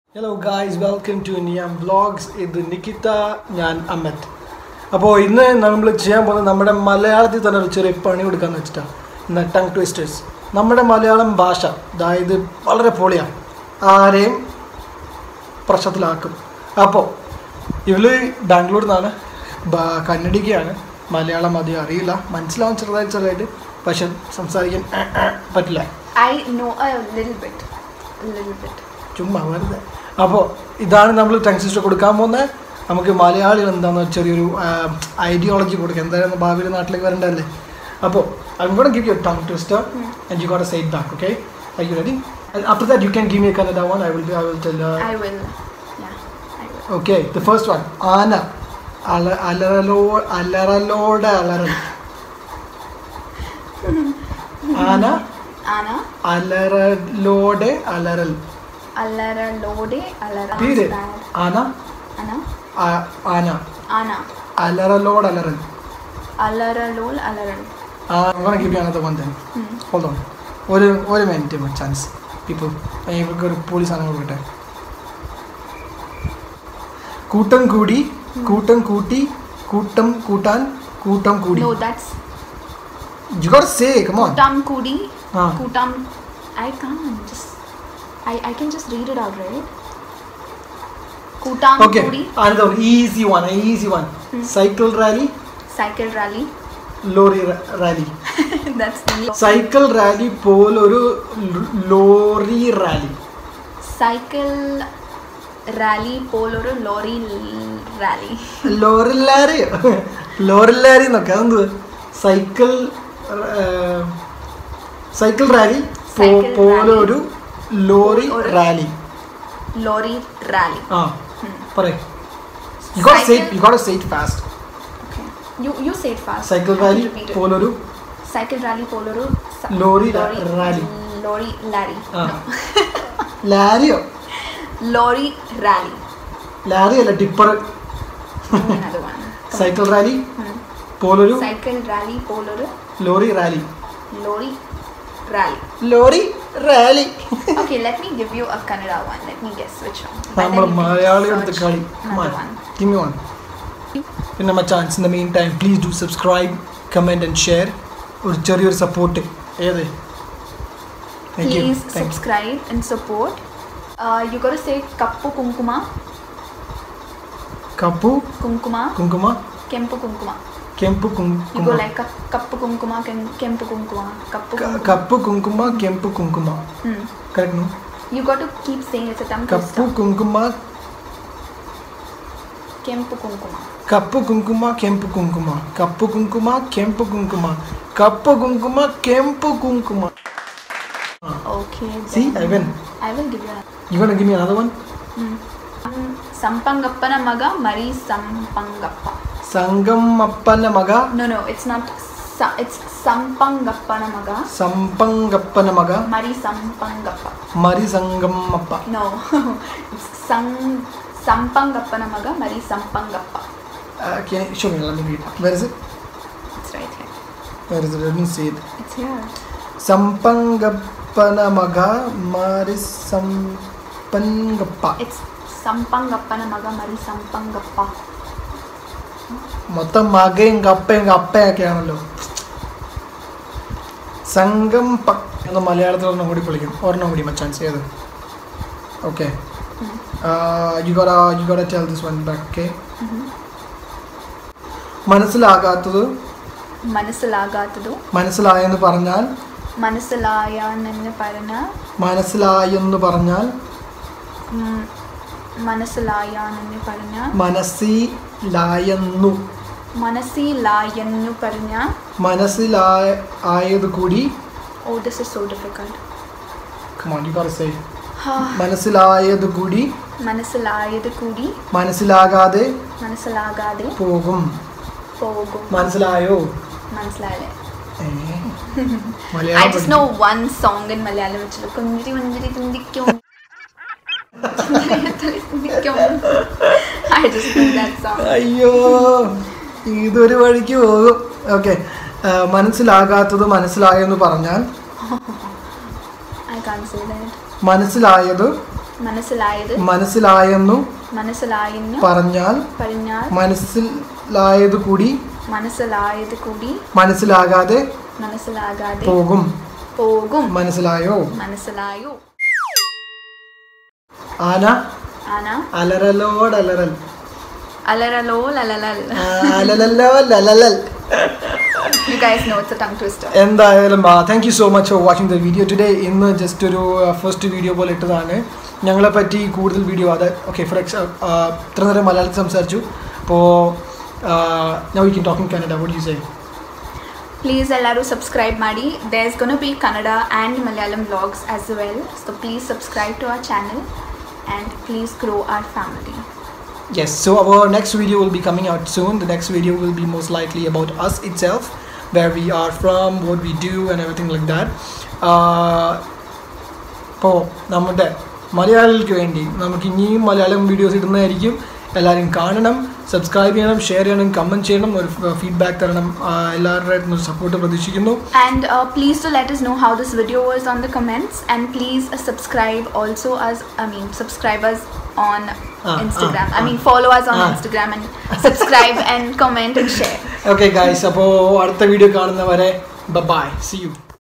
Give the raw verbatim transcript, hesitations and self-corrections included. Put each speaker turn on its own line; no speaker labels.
Hello guys, welcome to Niam Vlogs. ഇത് നിക്കിത, ഞാൻ അമ്മത്. അപ്പോൾ ഇന്ന് നമ്മൾ ചെയ്യാൻ പോകുന്നത് നമ്മുടെ മലയാളത്തിൽ തന്നെ ഒരു ചെറിയ പണി കൊടുക്കാന്ന് വെച്ചിട്ടാണ്. ഇന്ന് ടങ് ട്വിസ്റ്റേഴ്സ്. നമ്മുടെ മലയാളം ഭാഷ അതായത് വളരെ പൊളിയാണ്, ആരെയും പ്രശ്നത്തിലാക്കും. അപ്പോൾ ഇവള് ബാംഗ്ലൂരിൽ നിന്നാണ്, കന്നഡിക്കയാണ്, മലയാളം അധികം അറിയില്ല, മനസ്സിലാവും ചെറുതായിട്ട് ചെറുതായിട്ട്, പക്ഷെ സംസാരിക്കാൻ പറ്റില്ല.
I know a little bit, a little bit.
ചുമ്മാ വെറുതെ. അപ്പോൾ ഇതാണ് നമ്മൾ ടങ് ട്വിസ്റ്റർ കൊടുക്കാൻ പോകുന്നത്. നമുക്ക് മലയാളികൾ എന്താണെന്ന് ചെറിയൊരു ഐഡിയോളജി കൊടുക്കുക, എന്തായാലും ഭാവിയിൽ നാട്ടിലേക്ക് വരണ്ടല്ലേ. അപ്പോൾ I'm going to give you a tongue twister mm. and you got to say it back, okay? Are you ready? And after that you can give me a Kannada one. I will I will tell uh,
I will. Yeah, I will.
Okay, the first one. Ana alaralo alaralode alaral. Ana
Ana
alaralode alaral.
Alaralode alaral.
Read it. Ana
Ana
uh, Ana
Ana
alaralode alaral.
Alaralol alaral.
Uh, I'm going to give you another one then.
Hmm.
Hold on. One, one minute, one chance. People, I will go to police and over there. Kutam Kudi, Kutam Kuti, Kutam Kutan, Kutam Kudi.
No, that's
You got to say, come on.
Kutam Kudi.
Ah.
Kutam. I can't just. I I can just read it out, right? Kutam
Okay,
Kudi.
another one. Easy one, an easy one.
Hmm.
Cycle rally,
Cycle rally.
lorry ra- rally.
That's the
Cycle rally, pole oru lorry rally.
cycle rally pole or lorry l- rally.
Lorry rally. Lorry rally നോക്കെ അതെന്ത്? Cycle cycle rally
Cycle
പോലെ
rally.
ഒരു lorry
ഒരു-
rally.
Lorry rally.
ആ
Hmm.
പറയ്. You gotta say it,
Cycle-
you gotta say it fast.
Okay. You you say it fast.
Cycle
I
rally
will repeat it.
പോലൊരു
Cycle rally pole or
Lorry ra- rally.
Lorry rally.
ആ
No.
ലാരിയോ
Lorry rally.
Lorry അല്ല tipper.
Another one. Come
cycle rally
on. Hmm.
പോലൊരു
Cycle rally pole or
lorry rally.
lorry rally.
Lorry rally.
Okay, let me give you a Kannada one. Let me guess which one. But
നമ്മൾ
then you can
മലയാളിയുടെ
search
കളി.
another one.
Give me one. പിന്നെ മച്ചാൻസ് in the meantime please do subscribe, comment and share. ഒരു ചെറിയൊരു support ഏത്? Thank you.
Please
thank you.
subscribe and support. Uh, you gotta say kappu kunkuma,
കപ്പു
kunkuma,
കുങ്കുമ
kempu kunkuma.
കെമ്പു
You
കുങ്കുമ.
go like kap- kappu kunkuma, kem- kempu kunkuma, kappu kunkuma.
കപ്പു കുങ്കുമ കെമ്പു കുങ്കുമ.
Hmm.
Correct.
You got to keep saying it's a tongue
കപ്പു
twister.
കുങ്കുമ
Kempu kunkuma.
കപ്പു കുങ്കുമ കെമ്പു കുങ്കുമ. കപ്പു കുങ്കുമ കെമ്പു കുങ്കുമ. കപ്പു കുങ്കുമ കെമ്പു കുങ്കുമ.
Okay.
See,
then
I win.
I will give you a.
You wanna give me another one?
Hmm. Um, Sampangappana maga mari sampangappa.
സംഘം അപ്പന മക
No, no, it's not. Sa- it's Sampangappana maga
സംപങ്കപ്പന മക
mari sampangappa.
മരി സംഘം അപ്പ.
No, it's sang Sampangappana maga mari sampangappa.
Uh, can you show me? Let me read. Where is it?
It's right here.
Where is it? Let me see it.
It's here.
സംപങ്കപ്പന മക മരി സംപങ്കപ്പ.
It's Sampangappana maga mari sampangappa.
മൊത്തം മകയും കപ്പയും കപ്പയൊക്കെയാണല്ലോ. സംഘം പ എന്ന് മലയാളത്തിൽ ഒരെണ്ണം കൂടി വിളിക്കും. ഒരെണ്ണം കൂടി മച്ചാൻസ് ഏത്? Okay. You gotta you gotta tell this one back. Okay. മനസ്സിലാകാത്തത്
മനസ്സിലാകാത്തതു
മനസ്സിലായെന്ന് പറഞ്ഞാൽ
മനസ്സിലായാണെന്ന് പറഞ്ഞ
മനസ്സിലായെന്ന് പറഞ്ഞാൽ
ഉം, മനസ്സിലായാണെന്ന് പറഞ്ഞ
മനസ്സിലായെന്നു
മനസ്സിലായെന്നു പറഞ്ഞ.
മനസ്സിലായ ആയത് കൂടി.
Oh, this is so difficult.
Come on, you gotta say it. മനസ്സിലായത് കൂടി
മനസ്സിലായത് കൂടി
മനസ്സിലാകാതെ
മനസ്സിലാകാതെ
പോകും.
പോകും.
മനസ്സിലായോ?
മനസ്സിലായില്ലേ?
ഏ,
I
Malayalam
just know one song in Malayalam which is കുഞ്ചിരി മഞ്ചിരി ചിന്തിക്കും. I just know that song.
അയ്യോ, ഇതൊരു വഴിക്ക് പോകും. ഓക്കെ. മനസ്സിലാകാത്തത് മനസ്സിലായെന്ന് പറഞ്ഞാൽ
I can't say that.
മനസ്സിലായത്
മനസ്സിലായത്
മനസ്സിലായെന്നു
മനസ്സിലായെന്നു
പറഞ്ഞാൽ
പറഞ്ഞാൽ
മനസ്സിലായത് കൂടി
മനസ്സിലായത് കൂടി
മനസ്സിലാകാതെ
മനസ്സിലാകാതെ
പോകും
പോകും.
മനസ്സിലായോ?
മനസ്സിലായോ?
ആന
ആന
അലറലോടലറൽ
അലറലോ ലലലൽ.
അലലല്ലോ ലലലൽ.
You guys know it's a tongue twister.
എന്തായാലും thank you so much for watching the video today. ഇന്ന് ജസ്റ്റ് ഒരു ഫസ്റ്റ് വീഡിയോ പോലെ ഇട്ടതാണ്. ഞങ്ങളെ പറ്റി കൂടുതൽ വീഡിയോ അത് ഓക്കെ ഫോർ എക്സ് ഇത്ര നേരം മലയാളത്തിൽ സംസാരിച്ചു. അപ്പോൾ now you can talk in Kannada. What you say?
Please ellaru subscribe ಮಾಡಿ. There's going to be Kannada and Malayalam vlogs as well. So please subscribe to our channel and please grow our family.
Yes, so our next video will be coming out soon. The next video will be most likely about us itself, where we are from, what we do and everything like that. അപ്പോൾ നമ്മുടെ മലയാളികൾക്ക് വേണ്ടി നമുക്ക് ഇനിയും Malayalam videos ഇടുന്നതായിരിക്കും. എല്ലാവരും കാണണം, subscribe ചെയ്യണം, ഷെയർ ചെയ്യണം, കമൻറ്റ് ചെയ്യണം, ഒരു ഫീഡ്ബാക്ക് തരണം. എല്ലാവരുടെ സപ്പോർട്ട് പ്രതീക്ഷിക്കുന്നു.
And uh, please to let us know how this video was on the comments, and please uh, subscribe also us. I mean subscribe us on
ah,
Instagram.
ah,
I
ah,
mean follow us on
ah.
Instagram and subscribe and comment and share.
Okay guys, അപ്പോൾ അടുത്ത video കാണുന്നവരെ by. See you.